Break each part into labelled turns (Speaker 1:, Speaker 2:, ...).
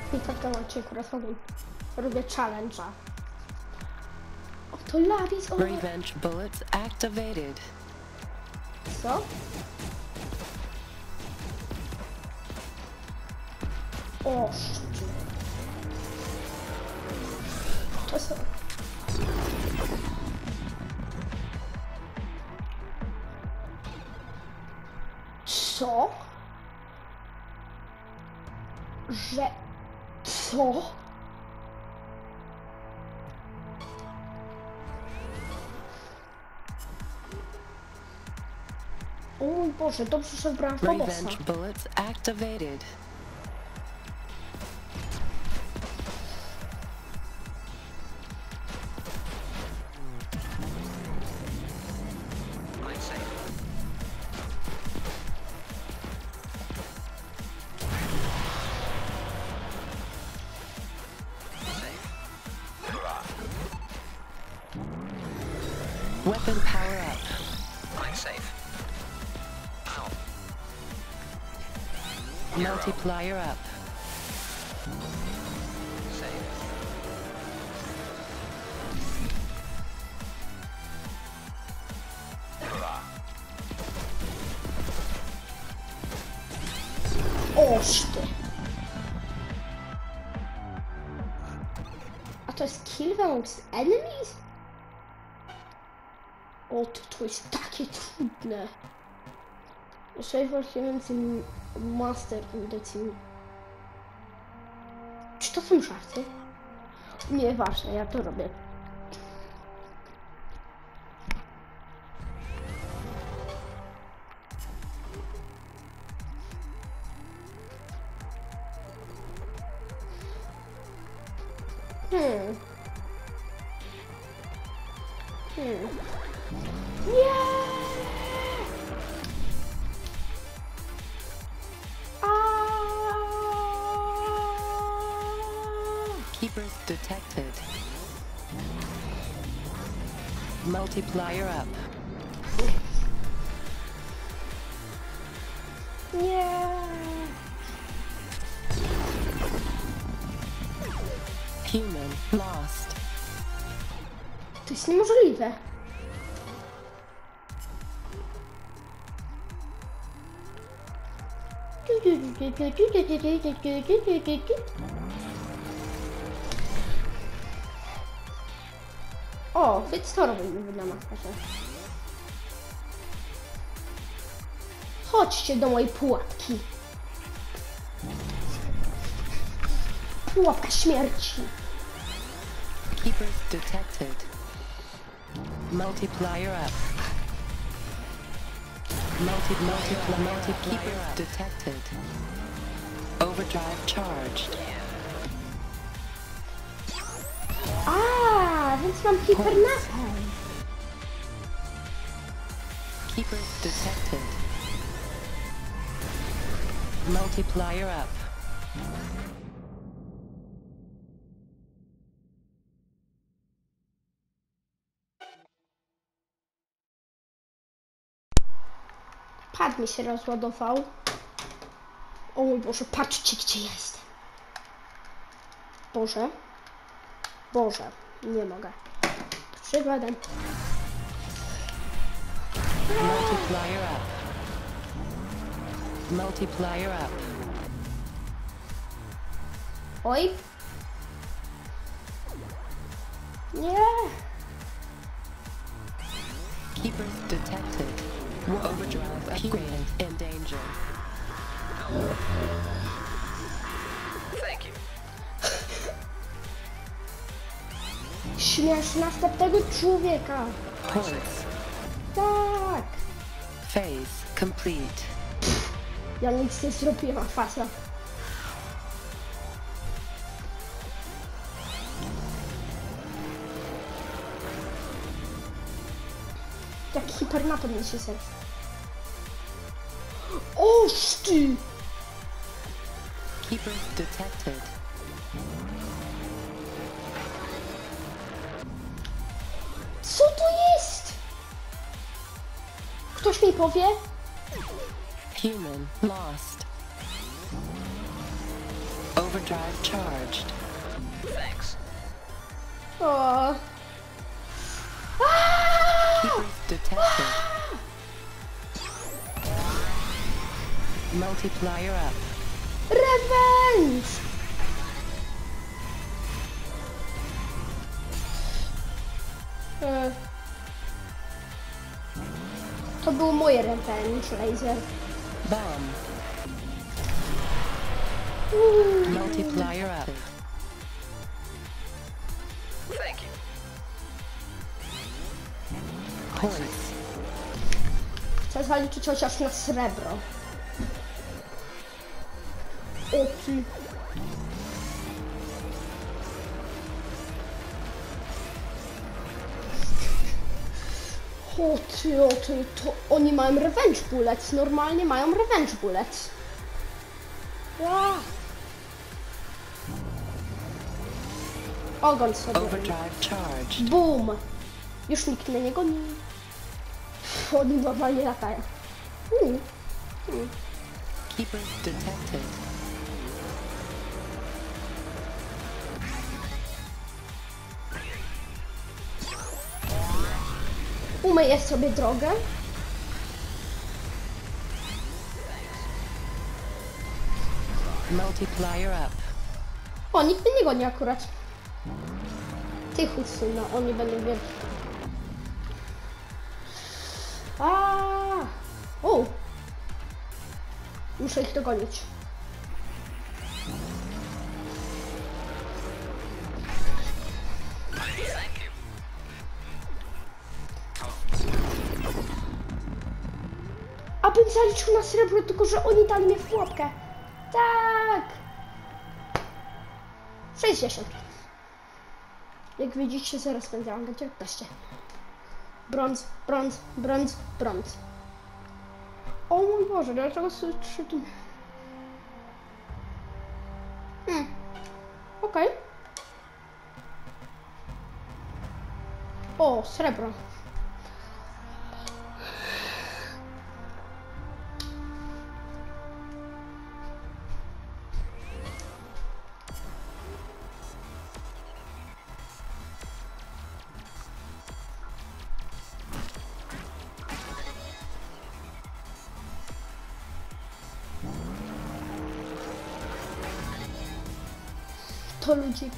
Speaker 1: I tak to odcinku robię challenge'a. O, to lapis, o.
Speaker 2: Revenge bullets activated.
Speaker 1: Co? O, szczyt. To są... Co? Że... Co? O mój Boże, dobrze, że wybrałam Fobosa.
Speaker 2: Revenge bullets activated. Weapon power up.
Speaker 3: I'm safe. Ow.
Speaker 2: Multiplier up.
Speaker 3: Safe.
Speaker 1: Oż ty. A to jest kill amongst enemies? O, to jest takie trudne. Save arguments in master in the team. Czy to są żarty? Nieważne, ja to robię. Nie!
Speaker 2: Keepers detected. Multiplier up.
Speaker 1: Nie!
Speaker 2: Human lost.
Speaker 1: To jest niemożliwe. O, więc to robimy na maskarze. Chodźcie do mojej pułapki. Pułapka śmierci.
Speaker 2: Keepers detected. Multiplier up. Multi-keepers detected. Overdrive charged.
Speaker 1: A, więc mam hipernapę.
Speaker 2: Keepers detected. Multiplier up.
Speaker 1: Pad mi się rozładował. O mój Boże, patrzcie, gdzie ja jestem. Boże. Boże, nie mogę. Przykładem.
Speaker 2: Multiplier up. Multiplier up.
Speaker 1: Oj. Nie.
Speaker 2: Keepers detected. Overdrive upgraded. In danger.
Speaker 3: Thank you.
Speaker 1: Śmiesz następnego człowieka.
Speaker 2: Points.
Speaker 1: Tak.
Speaker 2: Phase complete.
Speaker 1: Ja nic nie zrobiłam, faza. Jak hipernapad mi się serce. Oż ty!
Speaker 2: Keepers detected.
Speaker 1: Co to jest? Ktoś mi powie?
Speaker 2: Human lost. Over Overdrive charged.
Speaker 3: Thanks.
Speaker 1: O.
Speaker 2: Keepers detected. Multiplier up.
Speaker 1: Revenge! To był mój revenge, laser.
Speaker 2: Bomb. Multiplier up.
Speaker 3: Thank you.
Speaker 2: Points.
Speaker 1: Chcę zaliczyć chociaż na srebro. O ty. O ty, to oni mają revenge bullets. Normalnie mają revenge bullets. Ja. Ogon sobie.
Speaker 2: Overdrive charged.
Speaker 1: Boom! Już nikt mnie nie goni. Oni normalnie latają.
Speaker 2: Keepers detected.
Speaker 1: Umyję sobie drogę.
Speaker 2: Multiplier up.
Speaker 1: O, nikt mnie nie goni akurat. Ty chucyna, oni będą wielki. O! Muszę ich dogonić.
Speaker 3: Thank you.
Speaker 1: Abym zaliczył na srebro, tylko że oni dali mnie w pułapkę. Tak! 60. Jak widzicie, zaraz będzie ranga 19. Brąz, brąz, brąz, brąz. O mój Boże, dlaczego są 3 tu? Okej. O, srebro. To ludzik.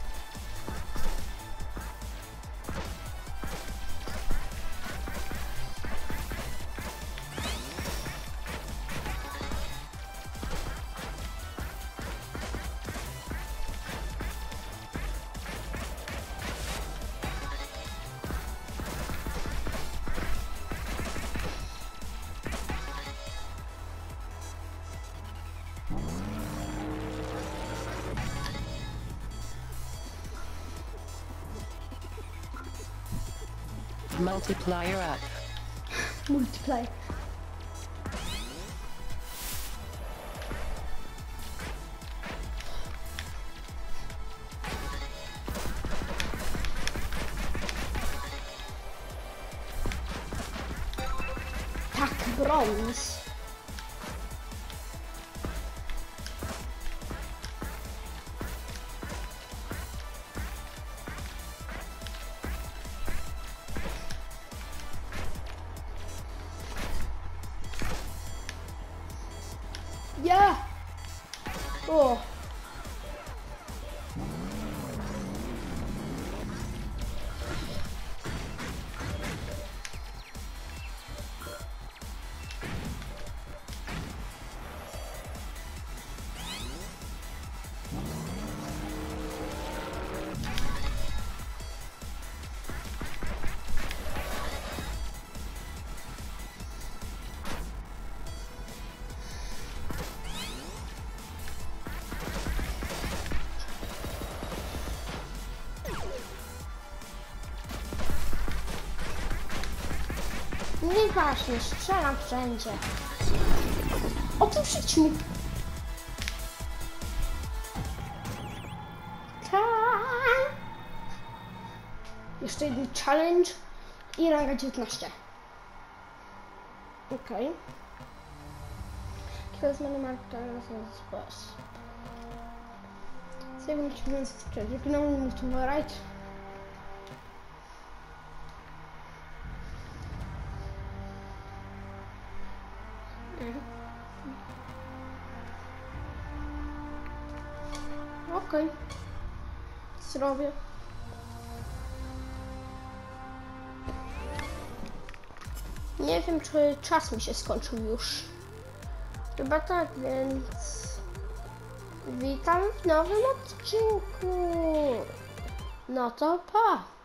Speaker 2: Multiplier up.
Speaker 1: Multiplayer. Tak, brąz. Ja! O! Nieważne, strzelam wszędzie. O tym przyćmi. Jeszcze jeden challenge i ranga 19. Okej. Kills many mark boss. Save achievements exchange. You can only move to the right. Okej. Zrobię. Nie wiem, czy czas mi się skończył już. Chyba tak, więc... Witam w nowym odcinku. No to pa!